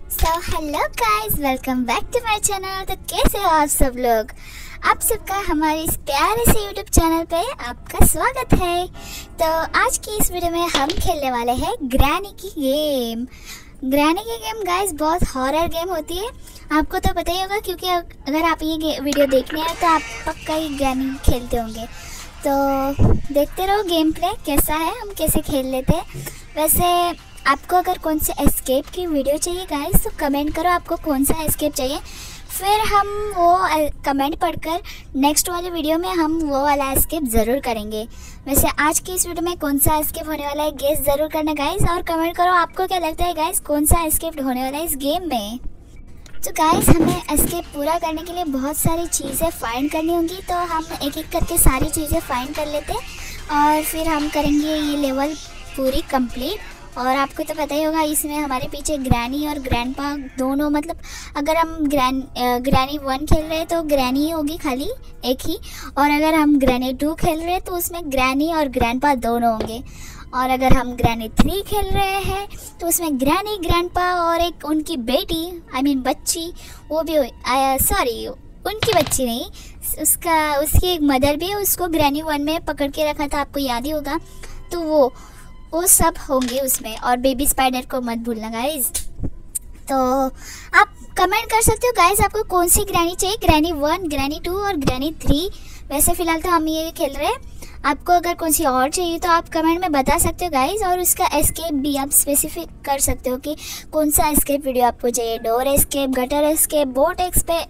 Hello guys, welcome back to my channel. तो कैसे हो आप सब लोग? आप सबका हमारे इस प्यारे से यूट्यूब चैनल पे आपका स्वागत है। तो आज की इस वीडियो में हम खेलने वाले हैं ग्रैनी की गेम। ग्रैनी की गेम गाइस बहुत हॉरर गेम होती है, आपको तो पता ही होगा, क्योंकि अगर आप ये वीडियो देखने आए तो आप पक्का ही ग्रैनी खेलते होंगे। तो देखते रहो गेम प्ले कैसा है, हम कैसे खेल लेते हैं। वैसे आपको अगर कौन से एस्केप की वीडियो चाहिए गाइस तो कमेंट करो आपको कौन सा एस्केप चाहिए, फिर हम वो कमेंट पढ़कर नेक्स्ट वाले वीडियो में हम वो वाला एस्केप ज़रूर करेंगे। वैसे आज की इस वीडियो में कौन सा एस्केप होने वाला है गेस ज़रूर करना गाइस, और कमेंट करो आपको क्या लगता है गाइस कौन सा एस्केप होने वाला है इस गेम में। तो गाइस हमें एस्केप पूरा करने के लिए बहुत सारी चीज़ें फाइंड करनी होंगी, तो हम एक एक करके सारी चीज़ें फाइंड कर लेते हैं और फिर हम करेंगे ये लेवल पूरी कंप्लीट। और आपको तो पता ही होगा इसमें हमारे पीछे ग्रैनी और ग्रैंडपा दोनों, मतलब अगर हम ग्रैनी 1 खेल रहे हैं तो ग्रैनी ही होगी खाली एक ही, और अगर हम ग्रैनी 2 खेल रहे हैं तो उसमें ग्रैनी और ग्रैंडपा दोनों होंगे, और अगर हम ग्रैनी 3 खेल रहे हैं तो उसमें ग्रैनी ग्रैंडपा और एक उनकी बेटी बच्ची वो भी सॉरी उनकी बच्ची नहीं, उसकी एक मदर भी है, उसको ग्रैनी 1 में पकड़ के रखा था, आपको याद ही होगा। तो वो सब होंगे उसमें, और बेबी स्पाइडर को मत भूलना गाइस। तो आप कमेंट कर सकते हो गाइस आपको कौन सी ग्रैनी चाहिए, ग्रैनी 1, ग्रैनी 2 और ग्रैनी 3। वैसे फ़िलहाल तो हम ये खेल रहे हैं, आपको अगर कौन सी और चाहिए तो आप कमेंट में बता सकते हो गाइस, और उसका एस्केप भी आप स्पेसिफिक कर सकते हो कि कौन सा एस्केप वीडियो आपको चाहिए। Door escape, gutter escape, boat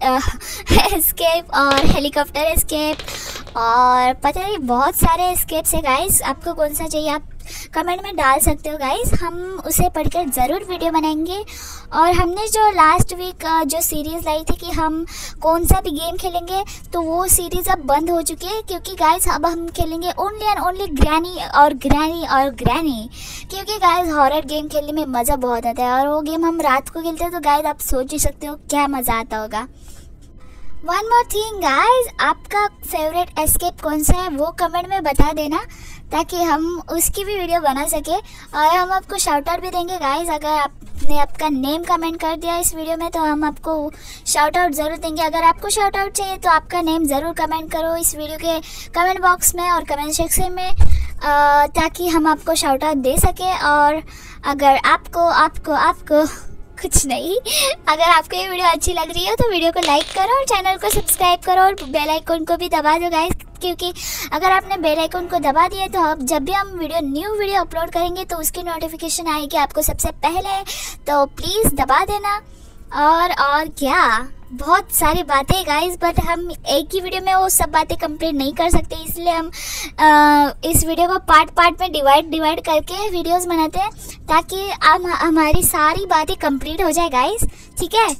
escape और हेलीकॉप्टर एस्केप, और पता नहीं बहुत सारे एस्केप्स है गाइस, आपको कौन सा चाहिए आप कमेंट में डाल सकते हो गाइस, हम उसे पढ़कर ज़रूर वीडियो बनाएंगे। और हमने जो लास्ट वीक जो सीरीज़ लाई थी कि हम कौन सा भी गेम खेलेंगे, तो वो सीरीज़ अब बंद हो चुकी है, क्योंकि गाइस अब हम खेलेंगे ओनली एंड ओनली ग्रैनी और ग्रैनी और ग्रैनी, क्योंकि गाइस हॉरर गेम खेलने में मज़ा बहुत आता है, और वो गेम हम रात को खेलते हैं, तो गाइस आप सोच ही सकते हो क्या मज़ा आता होगा। वन मोर थिंग गाइस, आपका फेवरेट एस्केप कौन सा है वो कमेंट में बता देना, ताकि हम उसकी भी वीडियो बना सके, और हम आपको शाउट आउट भी देंगे गाइस। अगर आपने आपका नेम कमेंट कर दिया इस वीडियो में तो हम आपको शाउट आउट ज़रूर देंगे। अगर आपको शाउट आउट चाहिए तो आपका नेम ज़रूर कमेंट करो इस वीडियो के कमेंट बॉक्स में और कमेंट सेक्शन में, ताकि हम आपको शाउट आउट दे सके। और अगर आपको कुछ नहीं, अगर आपको ये वीडियो अच्छी लग रही है तो वीडियो को लाइक करो और चैनल को सब्सक्राइब करो और बेल आइकन को भी दबा दो गाइस, क्योंकि अगर आपने बेल आइकन को दबा दिया तो अब जब भी हम न्यू वीडियो अपलोड करेंगे तो उसकी नोटिफिकेशन आएगी आपको सबसे पहले, तो प्लीज़ दबा देना। और क्या बहुत सारी बातें गाइस, बट हम एक ही वीडियो में वो सब बातें कंप्लीट नहीं कर सकते, इसलिए हम इस वीडियो को पार्ट में डिवाइड करके वीडियोस बनाते हैं, ताकि हमारी सारी बातें कंप्लीट हो जाए गाइस, ठीक है।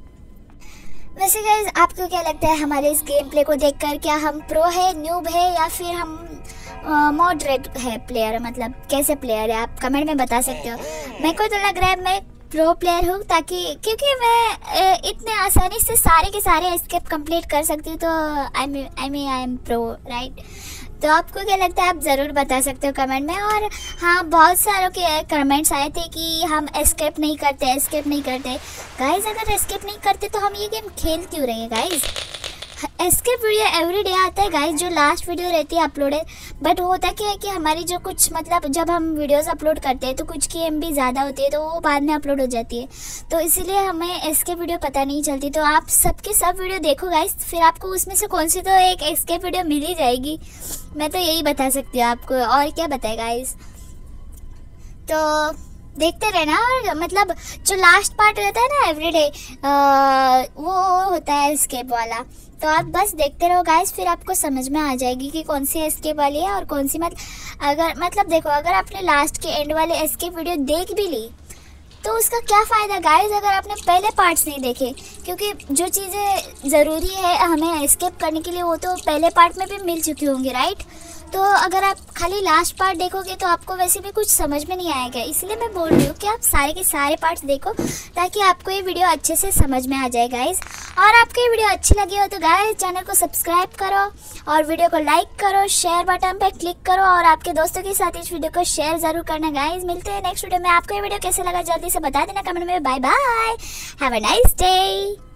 वैसे गाइस आपको क्या लगता है हमारे इस गेम प्ले को देखकर, क्या हम प्रो है, न्यूब है, या फिर हम मॉडरेट है प्लेयर, मतलब कैसे प्लेयर है, आप कमेंट में बता सकते हो। मेरे को तो लग रहा है मैं प्रो प्लेयर हूँ, क्योंकि मैं इतने आसानी से सारे के सारे एस्केप कंप्लीट कर सकती हूँ, तो आई एम प्रो राइट। तो आपको क्या लगता है आप ज़रूर बता सकते हो कमेंट में। और हाँ, बहुत सारों के कमेंट्स आए थे कि हम एस्केप नहीं करते गाइस। अगर एस्केप नहीं करते तो हम ये गेम खेल क्यों रहे हैं गाइस। एस्केप वीडियो एवरीडे आता है गाइस, जो लास्ट वीडियो रहती है अपलोडेड, बट होता क्या है कि हमारी जो कुछ मतलब जब हम वीडियोस अपलोड करते हैं तो कुछ की MB ज़्यादा होती है, तो वो बाद में अपलोड हो जाती है, तो इसीलिए हमें एस्केप वीडियो पता नहीं चलती। तो आप सबके सब वीडियो देखो गाइस, फिर आपको उसमें से कौन सी तो एक एस्केप वीडियो मिल ही जाएगी। मैं तो यही बता सकती हूँ आपको, और क्या बताए गाइस। तो देखते रहना, और मतलब जो लास्ट पार्ट रहता है ना एवरीडे, वो होता है एस्केप वाला, तो आप बस देखते रहो गाइस, फिर आपको समझ में आ जाएगी कि कौन सी एस्केप वाली है और कौन सी मतलब देखो, अगर आपने लास्ट के एंड वाले एस्केप वीडियो देख भी ली तो उसका क्या फ़ायदा गाइस अगर आपने पहले पार्ट्स नहीं देखे, क्योंकि जो चीज़ें ज़रूरी है हमें एस्केप करने के लिए वो तो पहले पार्ट में भी मिल चुकी होंगी राइट। तो अगर आप खाली लास्ट पार्ट देखोगे तो आपको वैसे भी कुछ समझ में नहीं आएगा, इसलिए मैं बोल रही हूँ कि आप सारे के सारे पार्ट्स देखो ताकि आपको ये वीडियो अच्छे से समझ में आ जाए गाइस। और आपको ये वीडियो अच्छी लगी हो तो गाइस चैनल को सब्सक्राइब करो और वीडियो को लाइक करो, शेयर बटन पे क्लिक करो और आपके दोस्तों के साथ इस वीडियो को शेयर ज़रूर करना गाइस। मिलते हैं नेक्स्ट वीडियो में। आपको ये वीडियो कैसे लगा जल्दी से बता देना कमेंट में। Bye bye, have a nice day.